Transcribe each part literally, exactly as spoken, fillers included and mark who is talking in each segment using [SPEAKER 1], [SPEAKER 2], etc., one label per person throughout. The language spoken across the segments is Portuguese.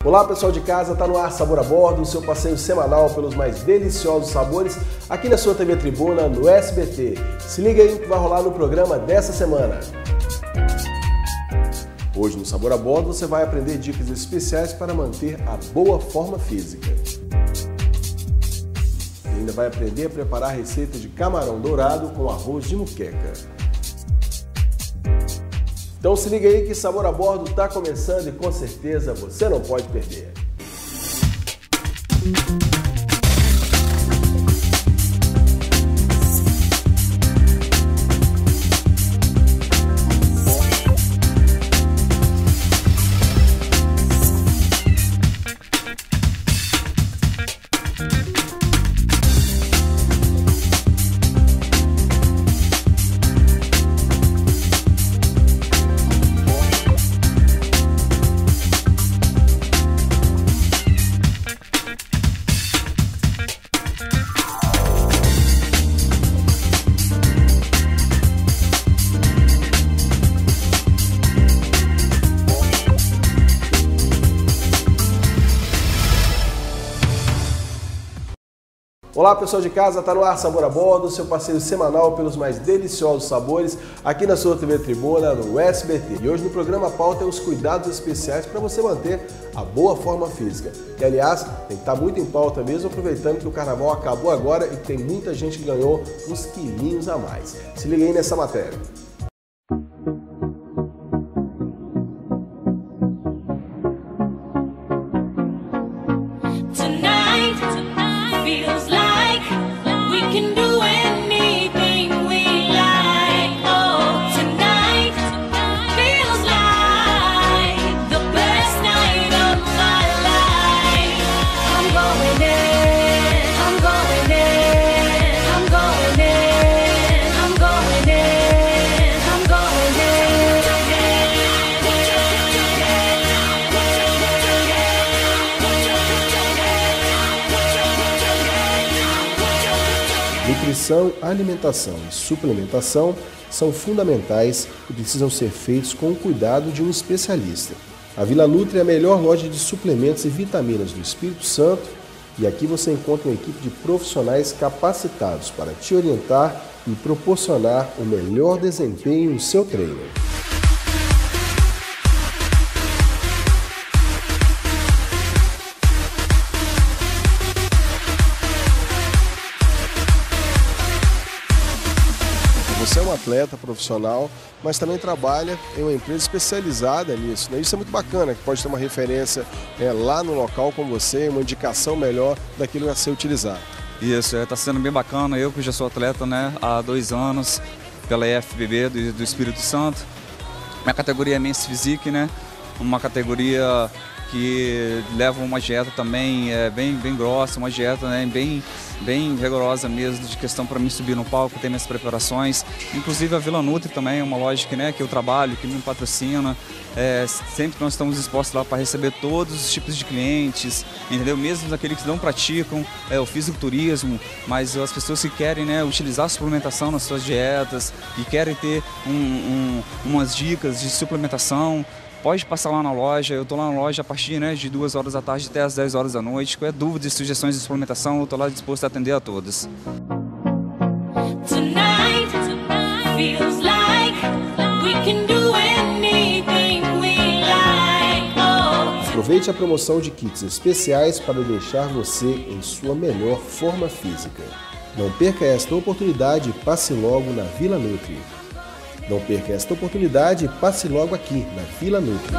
[SPEAKER 1] Olá pessoal de casa, tá no ar Sabor a Bordo, o seu passeio semanal pelos mais deliciosos sabores aqui na sua T V Tribuna, no S B T. Se liga aí o que vai rolar no programa dessa semana. Hoje no Sabor a Bordo você vai aprender dicas especiais para manter a boa forma física. E ainda vai aprender a preparar a receita de camarão dourado com arroz de muqueca. Então se liga aí que Sabor a Bordo está começando e com certeza você não pode perder. Olá pessoal de casa, tá no ar Sabor a Bordo, seu passeio semanal pelos mais deliciosos sabores aqui na sua T V Tribuna, no S B T. E hoje no programa a pauta é os cuidados especiais para você manter a boa forma física. Que aliás, tem que estar muito em pauta mesmo, aproveitando que o carnaval acabou agora e tem muita gente que ganhou uns quilinhos a mais. Se liga aí nessa matéria. Nutrição, alimentação e suplementação são fundamentais e precisam ser feitos com o cuidado de um especialista. A Vila Nutri é a melhor loja de suplementos e vitaminas do Espírito Santo e aqui você encontra uma equipe de profissionais capacitados para te orientar e proporcionar o melhor desempenho no seu treino. Você é um atleta profissional, mas também trabalha em uma empresa especializada nisso, né? Isso é muito bacana, que pode ter uma referência é, lá no local com você, uma indicação melhor daquilo a ser utilizado.
[SPEAKER 2] Isso, está sendo bem bacana. Eu que já sou atleta, né, há dois anos pela I F B B do, do Espírito Santo. Minha categoria é Men's Physique, né? Uma categoria que leva uma dieta também é, bem, bem grossa, uma dieta né, bem, bem rigorosa mesmo, de questão para mim subir no palco, ter minhas preparações. Inclusive a Vila Nutri também é uma loja que, né, que eu trabalho, que me patrocina. É, sempre nós estamos expostos lá para receber todos os tipos de clientes, entendeu? Mesmo aqueles que não praticam é, o fisiculturismo, mas as pessoas que querem né, utilizar a suplementação nas suas dietas e querem ter um, um, umas dicas de suplementação. Pode passar lá na loja, eu estou lá na loja a partir né, de duas horas da tarde até as dez horas da noite. Qualquer dúvida e sugestões de suplementação, eu estou lá disposto a atender a todos.
[SPEAKER 1] Aproveite a promoção de kits especiais para deixar você em sua melhor forma física. Não perca esta oportunidade e passe logo na Vila Nutri. Não perca esta oportunidade e passe logo aqui, na Vila Nutri.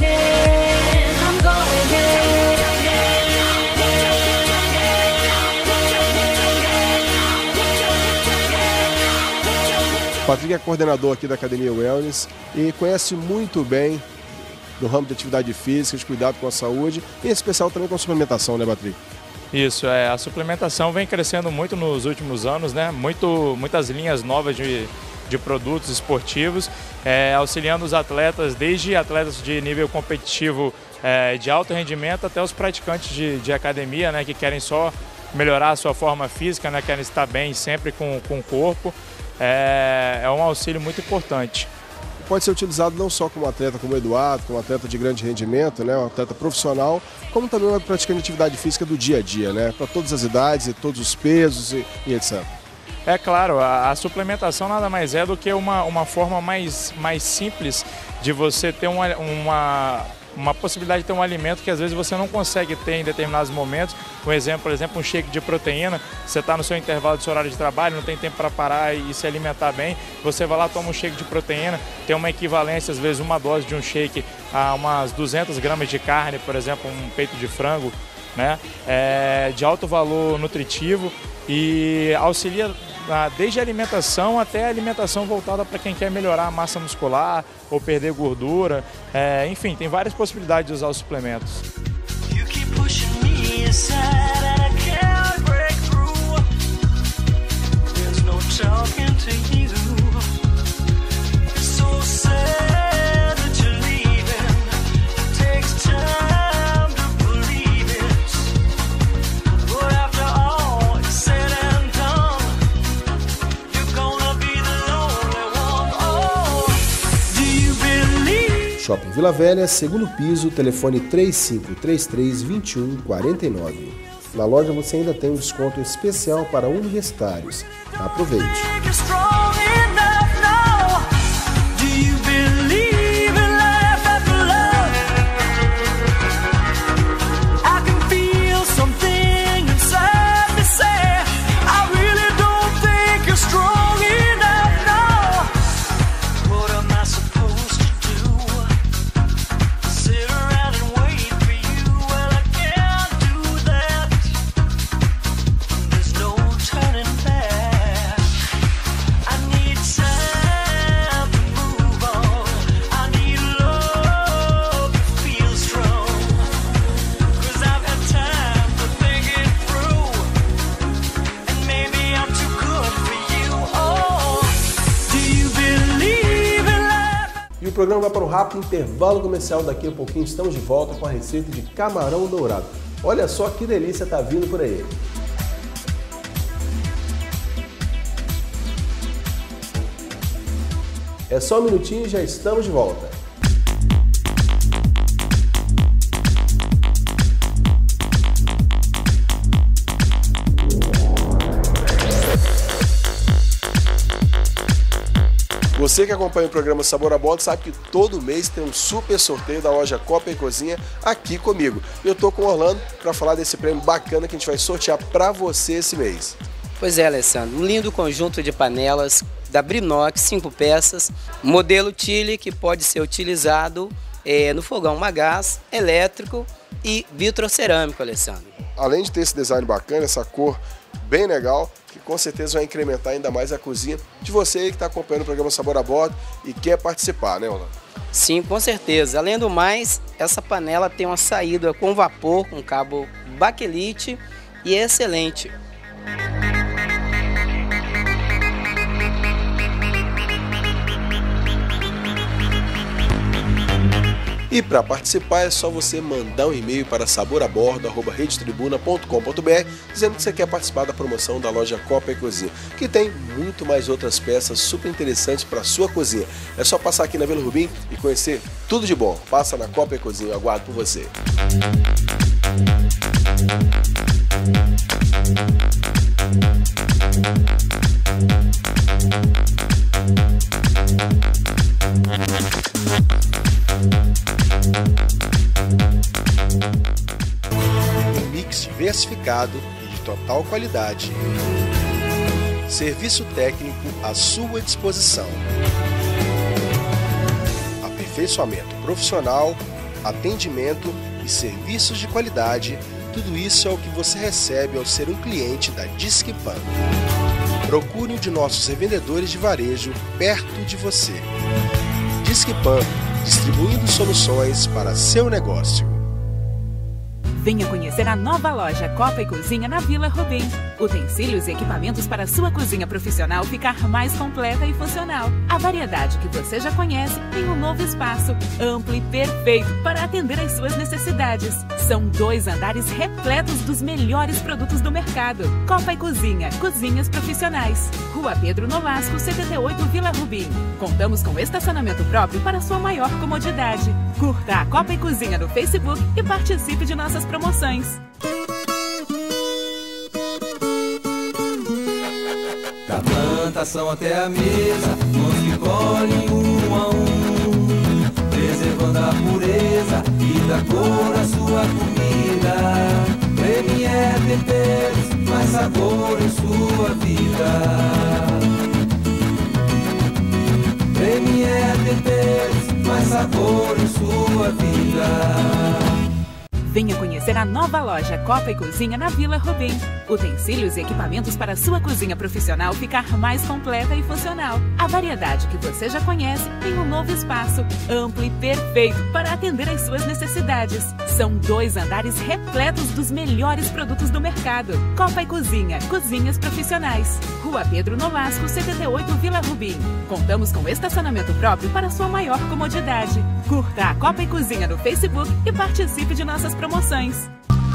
[SPEAKER 1] O Patrick é coordenador aqui da Academia Wellness e conhece muito bem do ramo de atividade física, de cuidado com a saúde, e em especial também com a suplementação, né, Patrick?
[SPEAKER 3] Isso, é, a suplementação vem crescendo muito nos últimos anos, né? Muito, muitas linhas novas de de produtos esportivos, é, auxiliando os atletas, desde atletas de nível competitivo é, de alto rendimento até os praticantes de, de academia, né, que querem só melhorar a sua forma física, né, querem estar bem sempre com, com o corpo. É, é um auxílio muito importante.
[SPEAKER 1] pode ser utilizado não só como atleta como o Eduardo, como atleta de grande rendimento, né, um atleta profissional, como também uma praticante de atividade física do dia a dia, né, para todas as idades e todos os pesos e, e etcétera.
[SPEAKER 3] É claro, a, a suplementação nada mais é do que uma, uma forma mais, mais simples de você ter uma, uma, uma possibilidade de ter um alimento que às vezes você não consegue ter em determinados momentos. Um exemplo, por exemplo, um shake de proteína, você está no seu intervalo do seu horário de trabalho, não tem tempo para parar e, e se alimentar bem, você vai lá, toma um shake de proteína, tem uma equivalência, às vezes uma dose de um shake a umas duzentas gramas de carne, por exemplo, um peito de frango, né, é, de alto valor nutritivo e auxilia desde a alimentação até a alimentação voltada para quem quer melhorar a massa muscular ou perder gordura. É, enfim, tem várias possibilidades de usar os suplementos.
[SPEAKER 1] Shopping Vila Velha, segundo piso, telefone três cinco três três, dois um quatro nove. Na loja você ainda tem um desconto especial para universitários. Aproveite! E o programa vai para um rápido intervalo comercial. Daqui a pouquinho estamos de volta com a receita de camarão dourado. Olha só que delícia tá vindo por aí. É só um minutinho e já estamos de volta. Você que acompanha o programa Sabor a Bordo sabe que todo mês tem um super sorteio da loja Copa e Cozinha aqui comigo. Eu tô com o Orlando para falar desse prêmio bacana que a gente vai sortear para você esse mês.
[SPEAKER 4] Pois é, Alessandro, um lindo conjunto de panelas da Brinox, cinco peças, modelo Chile que pode ser utilizado é, no fogão a gás, elétrico e vitrocerâmico, Alessandro.
[SPEAKER 1] Além de ter esse design bacana, essa cor bem legal, que com certeza vai incrementar ainda mais a cozinha de você que está acompanhando o programa Sabor a Bordo e quer participar, né, Orlando?
[SPEAKER 4] Sim, com certeza. Além do mais, essa panela tem uma saída com vapor, com cabo baquelite e é excelente.
[SPEAKER 1] E para participar é só você mandar um e-mail para saborabordo arroba rede tribuna ponto com ponto br dizendo que você quer participar da promoção da loja Copa e Cozinha, que tem muito mais outras peças super interessantes para a sua cozinha. É só passar aqui na Vila Rubim e conhecer tudo de bom. Passa na Copa e Cozinha, eu aguardo por você. Um mix diversificado e de total qualidade. Serviço técnico à sua disposição. Aperfeiçoamento profissional, atendimento e serviços de qualidade, tudo isso é o que você recebe ao ser um cliente da Disquepan. Procure um de nossos revendedores de varejo perto de você. Disquepan, distribuindo soluções para seu negócio.
[SPEAKER 5] Venha conhecer a nova loja Copa e Cozinha na Vila Rubim. Utensílios e equipamentos para sua cozinha profissional ficar mais completa e funcional. A variedade que você já conhece em um novo espaço, amplo e perfeito para atender às suas necessidades. São dois andares repletos dos melhores produtos do mercado. Copa e Cozinha, cozinhas profissionais. Rua Pedro Nolasco, setenta e oito, Vila Rubim. Contamos com estacionamento próprio para sua maior comodidade. Curta a Copa e Cozinha no Facebook e participe de nossas promoções.
[SPEAKER 6] Da plantação até a mesa, nós que colhem um a um, preservando a pureza e da cor a sua comida. Premier Temperos, mais sabor em sua vida. Premier Temperos, mais sabor em sua vida.
[SPEAKER 5] Venha conhecer a nova loja Copa e Cozinha na Vila Rubim. Utensílios e equipamentos para sua cozinha profissional ficar mais completa e funcional. A variedade que você já conhece em um novo espaço, amplo e perfeito para atender às suas necessidades. São dois andares repletos dos melhores produtos do mercado. Copa e Cozinha, cozinhas profissionais. Rua Pedro Nolasco, setenta e oito, Vila Rubim. Contamos com estacionamento próprio para sua maior comodidade. Curta a Copa e Cozinha no Facebook e participe de nossas promoções.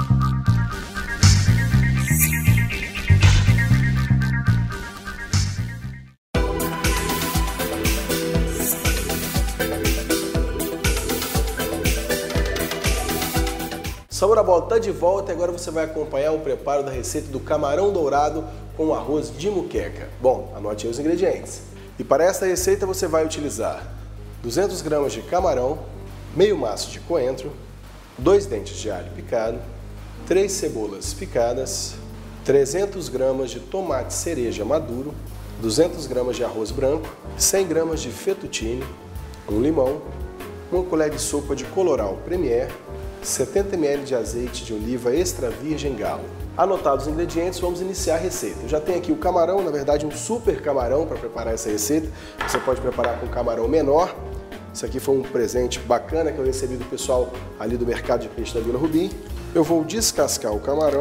[SPEAKER 1] Sabor à Bola está de volta e agora você vai acompanhar o preparo da receita do camarão dourado com arroz de muqueca. Bom, anote aí os ingredientes. E para esta receita você vai utilizar duzentas gramas de camarão, meio maço de coentro, dois dentes de alho picado, três cebolas picadas, trezentas gramas de tomate cereja maduro, duzentas gramas de arroz branco, cem gramas de fettuccine, um limão, uma colher de sopa de colorau Premier, setenta mililitros de azeite de oliva extra virgem galo. Anotados os ingredientes, vamos iniciar a receita. Eu já tenho aqui o camarão, na verdade um super camarão para preparar essa receita. Você pode preparar com camarão menor. Isso aqui foi um presente bacana que eu recebi do pessoal ali do mercado de peixe da Vila Rubim. Eu vou descascar o camarão,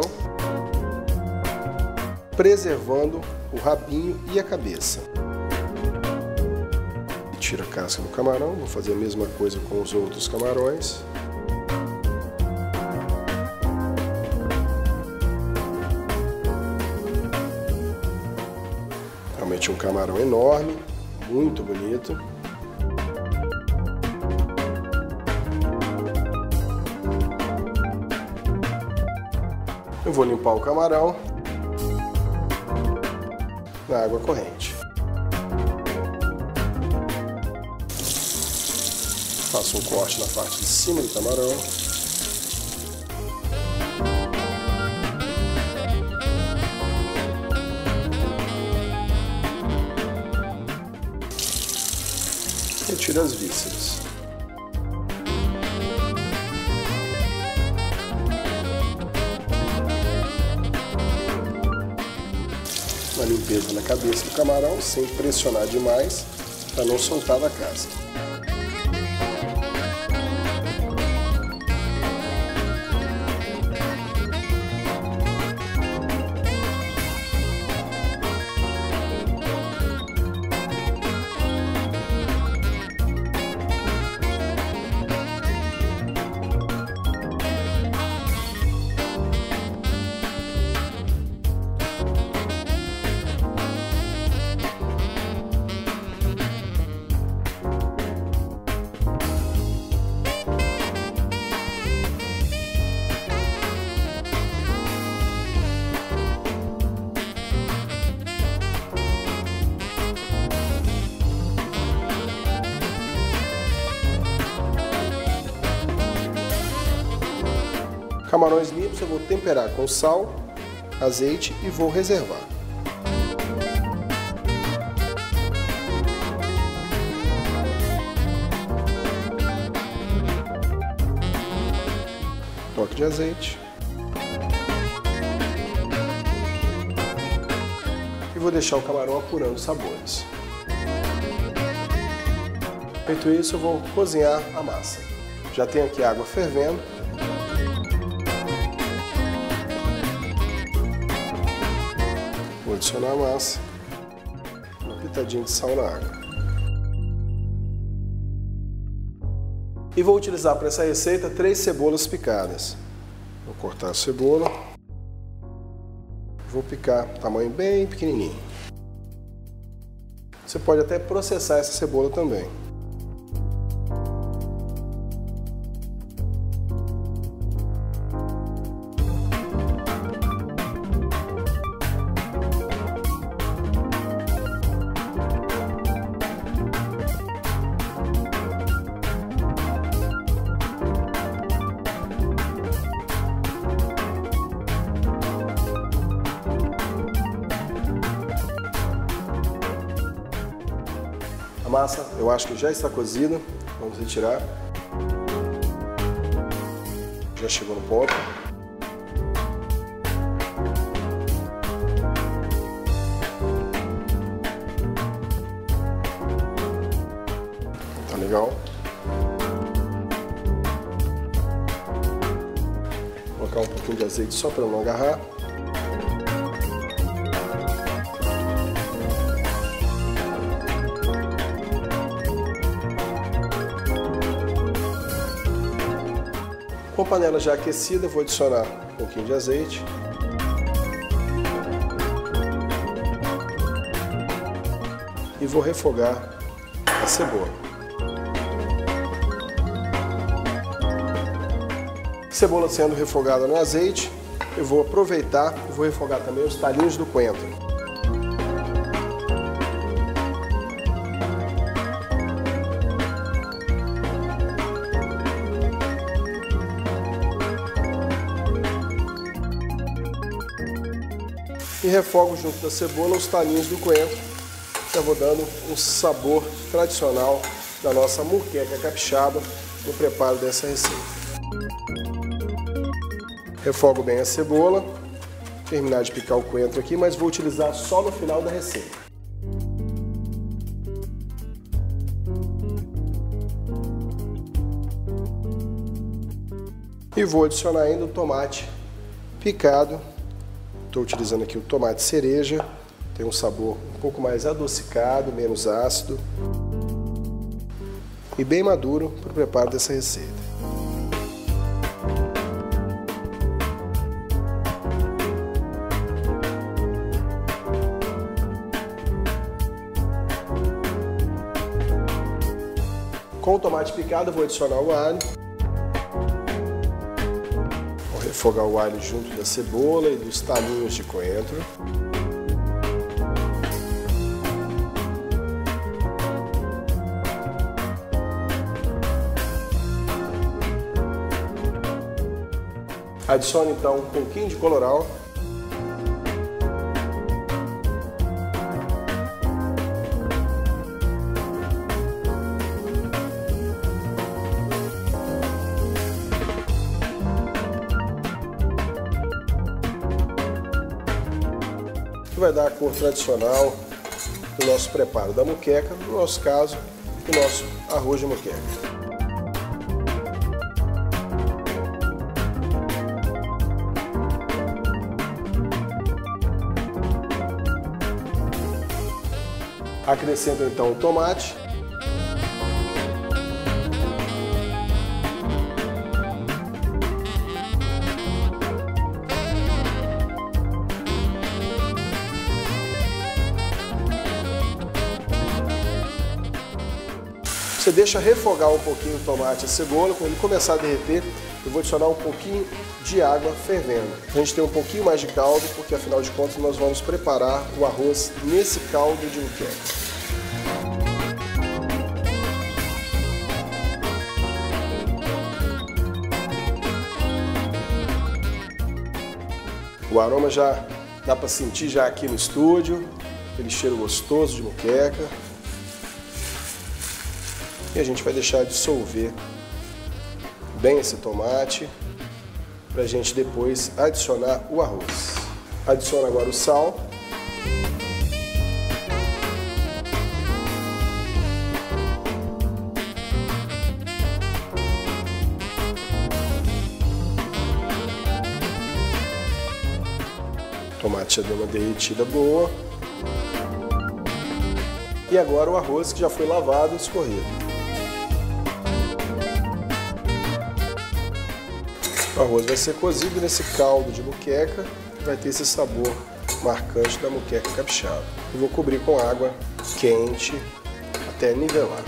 [SPEAKER 1] preservando o rabinho e a cabeça. Tira a casca do camarão, vou fazer a mesma coisa com os outros camarões. Realmente um camarão enorme, muito bonito. Eu vou limpar o camarão na água corrente. Faço um corte na parte de cima do camarão. Retiro as vísceras. Uma limpeza na cabeça do camarão, sem pressionar demais, para não soltar da casca. Camarões limpos eu vou temperar com sal, azeite e vou reservar. Toque de azeite. E vou deixar o camarão apurando os sabores. Feito isso, eu vou cozinhar a massa. Já tenho aqui água fervendo. Vou adicionar a massa, uma pitadinha de sal na água. E vou utilizar para essa receita três cebolas picadas. Vou cortar a cebola. Vou picar tamanho bem pequenininho. Você pode até processar essa cebola também. A massa, eu acho que já está cozida. Vamos retirar. Já chegou no ponto. Tá legal. Vou colocar um pouquinho de azeite só para não agarrar. Com a panela já aquecida, vou adicionar um pouquinho de azeite. E vou refogar a cebola. Cebola sendo refogada no azeite, eu vou aproveitar e vou refogar também os talinhos do coentro. E refogo junto da cebola os talinhos do coentro, já vou dando um sabor tradicional da nossa muqueca capixaba no preparo dessa receita. Refogo bem a cebola, terminar de picar o coentro aqui, mas vou utilizar só no final da receita. E vou adicionar ainda o tomate picado. Estou utilizando aqui o tomate cereja, tem um sabor um pouco mais adocicado, menos ácido e bem maduro para o preparo dessa receita. Com o tomate picado, eu vou adicionar o alho. Refogar o alho junto da cebola e dos talinhos de coentro. Adiciono então um pouquinho de colorau. Que vai dar a cor tradicional do nosso preparo da muqueca, no nosso caso, o nosso arroz de muqueca. Acrescento então o tomate. Você deixa refogar um pouquinho o tomate e a cebola. Quando ele começar a derreter, eu vou adicionar um pouquinho de água fervendo. A gente tem um pouquinho mais de caldo, porque afinal de contas nós vamos preparar o arroz nesse caldo de muqueca. O aroma já dá para sentir já aqui no estúdio, aquele cheiro gostoso de muqueca. E a gente vai deixar dissolver bem esse tomate para a gente depois adicionar o arroz. Adiciono agora o sal. O tomate já deu uma derretida boa. E agora o arroz que já foi lavado e escorrido. O arroz vai ser cozido nesse caldo de muqueca, vai ter esse sabor marcante da muqueca capixaba. Eu vou cobrir com água quente até nivelar.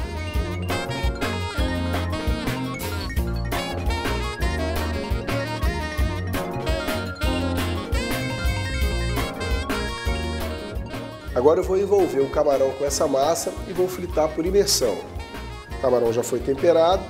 [SPEAKER 1] Agora eu vou envolver o camarão com essa massa e vou fritar por imersão. O camarão já foi temperado.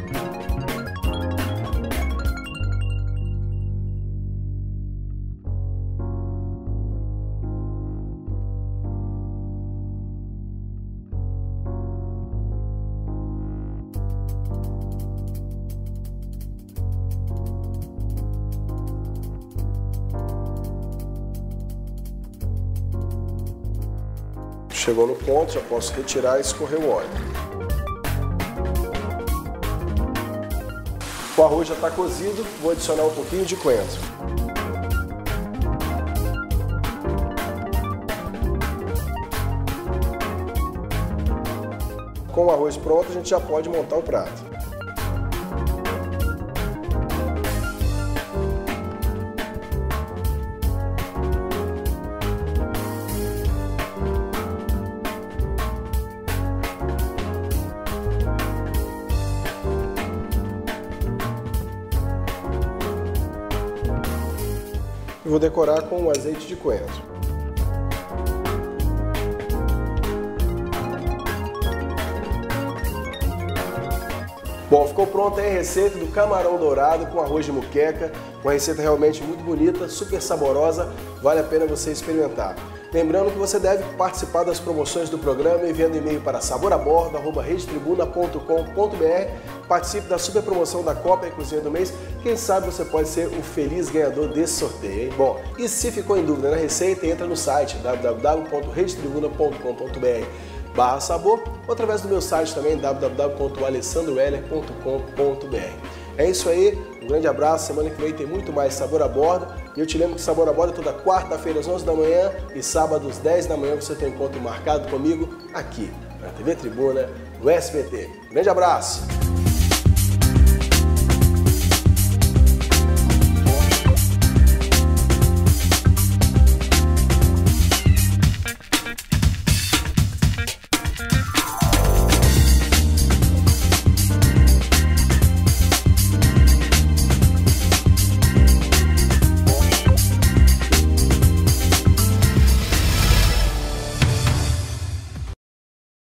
[SPEAKER 1] Chegou no ponto, já posso retirar e escorrer o óleo. O arroz já está cozido, vou adicionar um pouquinho de coentro. Com o arroz pronto, a gente já pode montar o prato. Eu vou decorar com um azeite de coentro. Bom, ficou pronta aí a receita do camarão dourado com arroz de muqueca, uma receita realmente muito bonita, super saborosa, vale a pena você experimentar. Lembrando que você deve participar das promoções do programa enviando e-mail para saborabordo arroba rede tribuna ponto com ponto br. Participe da super promoção da Copa e Cozinha do Mês. Quem sabe você pode ser o feliz ganhador desse sorteio, hein? Bom, e se ficou em dúvida na receita, entra no site w w w ponto rede tribuna ponto com ponto br barra sabor ou através do meu site também w w w ponto alessandro heller ponto com ponto br. É isso aí, um grande abraço, semana que vem tem muito mais Sabor a Bordo. E eu te lembro que Sabor a Bordo é toda quarta-feira às onze da manhã e sábado às dez da manhã você tem um encontro marcado comigo aqui na T V Tribuna, no S B T. Um grande abraço!